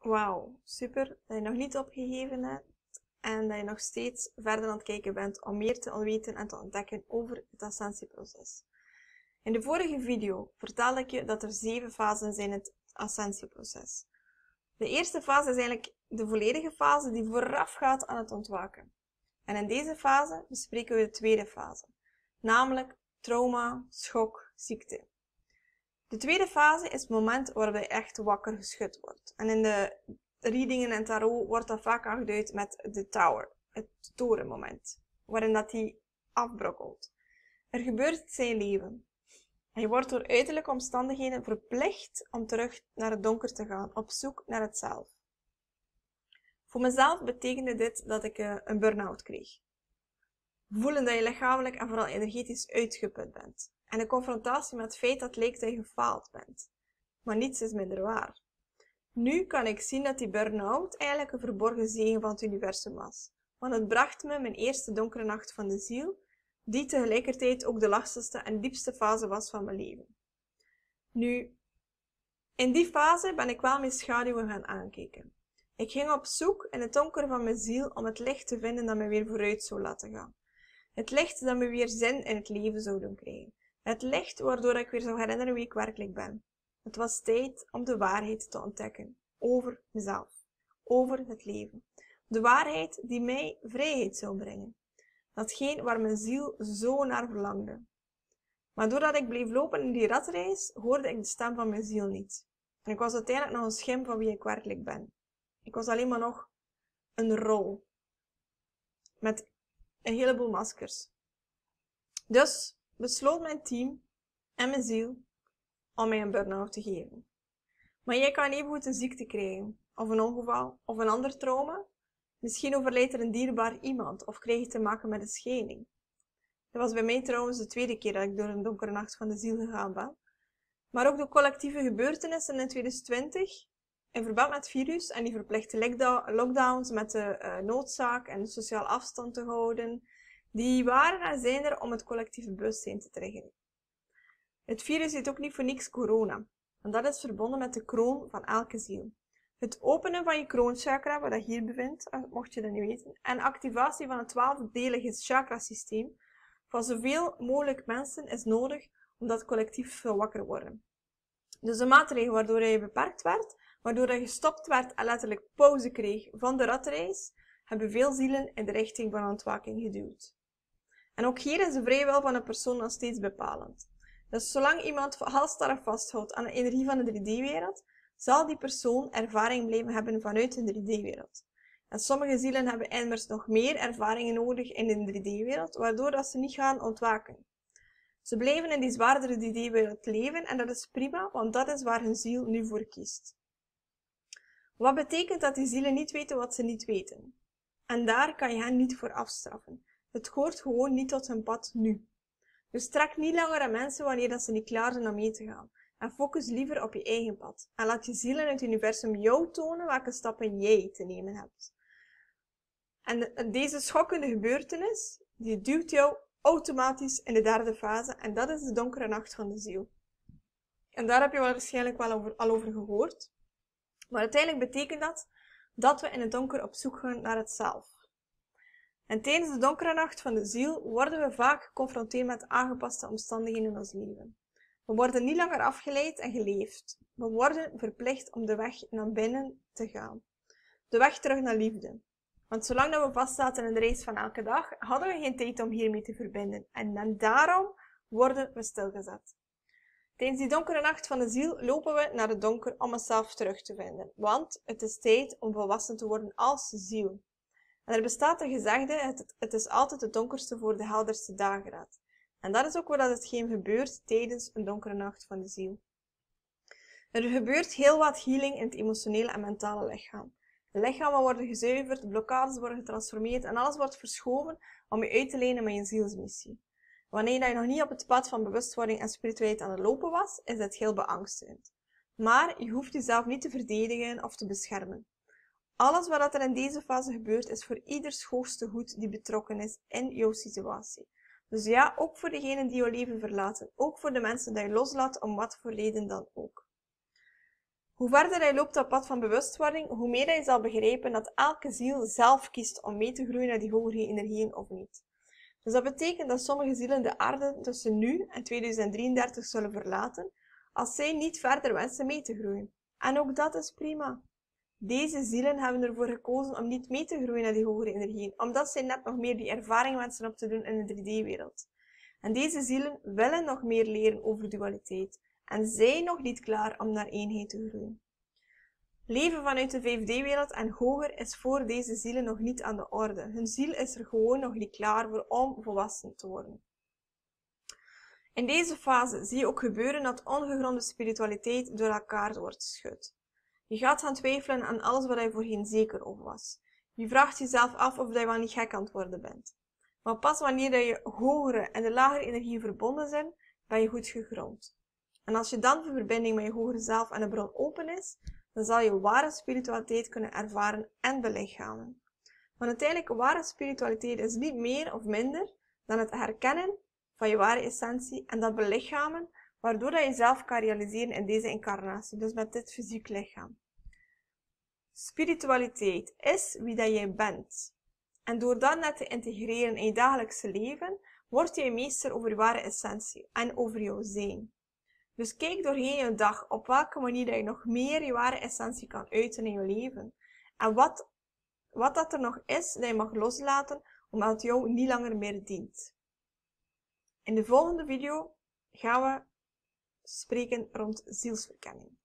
Wauw, super dat je nog niet opgegeven hebt en dat je nog steeds verder aan het kijken bent om meer te weten en te ontdekken over het ascensieproces. In de vorige video vertelde ik je dat er 7 fasen zijn in het ascensieproces. De eerste fase is eigenlijk de volledige fase die voorafgaat aan het ontwaken. En in deze fase bespreken we de tweede fase, namelijk trauma, schok, ziekte. De tweede fase is het moment waarop je echt wakker geschud wordt. En in de readingen en tarot wordt dat vaak aangeduid met de tower, het torenmoment, waarin dat die afbrokkelt. Er gebeurt iets in je leven. En je wordt door uiterlijke omstandigheden verplicht om terug naar het donker te gaan, op zoek naar het zelf. Voor mezelf betekende dit dat ik een burn-out kreeg. Voelen dat je lichamelijk en vooral energetisch uitgeput bent. En de confrontatie met het feit dat het lijkt dat je gefaald bent. Maar niets is minder waar. Nu kan ik zien dat die burn-out eigenlijk een verborgen zegen van het universum was. Want het bracht me mijn eerste donkere nacht van de ziel, die tegelijkertijd ook de lastigste en diepste fase was van mijn leven. Nu, in die fase ben ik wel mijn schaduwen gaan aankijken. Ik ging op zoek in het donker van mijn ziel om het licht te vinden dat me weer vooruit zou laten gaan. Het licht dat me weer zin in het leven zou doen krijgen. Het licht waardoor ik weer zou herinneren wie ik werkelijk ben. Het was tijd om de waarheid te ontdekken. Over mezelf. Over het leven. De waarheid die mij vrijheid zou brengen. Datgene waar mijn ziel zo naar verlangde. Maar doordat ik bleef lopen in die ratreis, hoorde ik de stem van mijn ziel niet. En ik was uiteindelijk nog een schim van wie ik werkelijk ben. Ik was alleen maar nog een rol. Met een heleboel maskers. Dus besloot mijn team en mijn ziel om mij een burn-out te geven. Maar jij kan evengoed een ziekte krijgen, of een ongeval, of een ander trauma. Misschien overlijdt er een dierbaar iemand, of krijg je te maken met een scheiding. Dat was bij mij trouwens de tweede keer dat ik door een donkere nacht van de ziel gegaan ben. Maar ook de collectieve gebeurtenissen in 2020, in verband met het virus en die verplichte lockdowns met de noodzaak en sociaal afstand te houden, die waren en zijn er om het collectieve bewustzijn te triggeren. Het virus heet ook niet voor niks corona, want dat is verbonden met de kroon van elke ziel. Het openen van je kroonchakra, wat dat hier bevindt, mocht je dat niet weten, en activatie van het 12-delige chakrasysteem van zoveel mogelijk mensen is nodig omdat het collectief veel wakker worden. Dus de maatregel waardoor je beperkt werd, waardoor je gestopt werd en letterlijk pauze kreeg van de ratreis, hebben veel zielen in de richting van ontwaking geduwd. En ook hier is de vrije wil van een persoon nog steeds bepalend. Dus zolang iemand halstarrig vasthoudt aan de energie van de 3D-wereld, zal die persoon ervaring blijven hebben vanuit de 3D-wereld. En sommige zielen hebben immers nog meer ervaringen nodig in de 3D-wereld, waardoor dat ze niet gaan ontwaken. Ze blijven in die zwaardere 3D-wereld leven en dat is prima, want dat is waar hun ziel nu voor kiest. Wat betekent dat die zielen niet weten wat ze niet weten? En daar kan je hen niet voor afstraffen. Het hoort gewoon niet tot hun pad nu. Dus trek niet langer aan mensen wanneer dat ze niet klaar zijn om mee te gaan. En focus liever op je eigen pad. En laat je ziel in het universum jou tonen welke stappen jij te nemen hebt. En deze schokkende gebeurtenis, die duwt jou automatisch in de derde fase. En dat is de donkere nacht van de ziel. En daar heb je waarschijnlijk wel al over gehoord. Maar uiteindelijk betekent dat we in het donker op zoek gaan naar het zelf. En tijdens de donkere nacht van de ziel worden we vaak geconfronteerd met aangepaste omstandigheden in ons leven. We worden niet langer afgeleid en geleefd. We worden verplicht om de weg naar binnen te gaan. De weg terug naar liefde. Want zolang dat we vastzaten in de reis van elke dag, hadden we geen tijd om hiermee te verbinden. En daarom worden we stilgezet. Tijdens die donkere nacht van de ziel lopen we naar het donker om onszelf terug te vinden. Want het is tijd om volwassen te worden als ziel. En er bestaat een gezegde, het is altijd het donkerste voor de helderste dageraad. En dat is ook wat hetgeen gebeurt tijdens een donkere nacht van de ziel. Er gebeurt heel wat healing in het emotionele en mentale lichaam. De lichamen worden gezuiverd, de blokkades worden getransformeerd en alles wordt verschoven om je uit te lenen met je zielsmissie. Wanneer je nog niet op het pad van bewustwording en spiritualiteit aan het lopen was, is dit heel beangstigend. Maar je hoeft jezelf niet te verdedigen of te beschermen. Alles wat er in deze fase gebeurt, is voor ieders hoogste goed die betrokken is in jouw situatie. Dus ja, ook voor degenen die jouw leven verlaten. Ook voor de mensen die je loslaat, om wat voor reden dan ook. Hoe verder je loopt op pad van bewustwording, hoe meer je zal begrijpen dat elke ziel zelf kiest om mee te groeien naar die hogere energieën of niet. Dus dat betekent dat sommige zielen de aarde tussen nu en 2033 zullen verlaten, als zij niet verder wensen mee te groeien. En ook dat is prima. Deze zielen hebben ervoor gekozen om niet mee te groeien naar die hogere energieën, omdat zij net nog meer die ervaring wensen op te doen in de 3D-wereld. En deze zielen willen nog meer leren over dualiteit en zijn nog niet klaar om naar eenheid te groeien. Leven vanuit de 5D-wereld en hoger is voor deze zielen nog niet aan de orde. Hun ziel is er gewoon nog niet klaar voor om volwassen te worden. In deze fase zie je ook gebeuren dat ongegronde spiritualiteit door elkaar wordt geschud. Je gaat gaan twijfelen aan alles waar je voorheen zeker over was. Je vraagt jezelf af of je wel niet gek aan het worden bent. Maar pas wanneer je hogere en de lagere energieën verbonden zijn, ben je goed gegrond. En als je dan de verbinding met je hogere zelf en de bron open is, dan zal je ware spiritualiteit kunnen ervaren en belichamen. Want uiteindelijk, ware spiritualiteit is niet meer of minder dan het herkennen van je ware essentie en dat belichamen, waardoor je jezelf kan realiseren in deze incarnatie, dus met dit fysiek lichaam. Spiritualiteit is wie dat jij bent. En door dat net te integreren in je dagelijkse leven, word je meester over je ware essentie en over jouw zijn. Dus kijk doorheen je dag op welke manier dat je nog meer je ware essentie kan uiten in je leven. En wat dat er nog is dat je mag loslaten, omdat het jou niet langer meer dient. In de volgende video gaan we spreken rond zielsverkenning.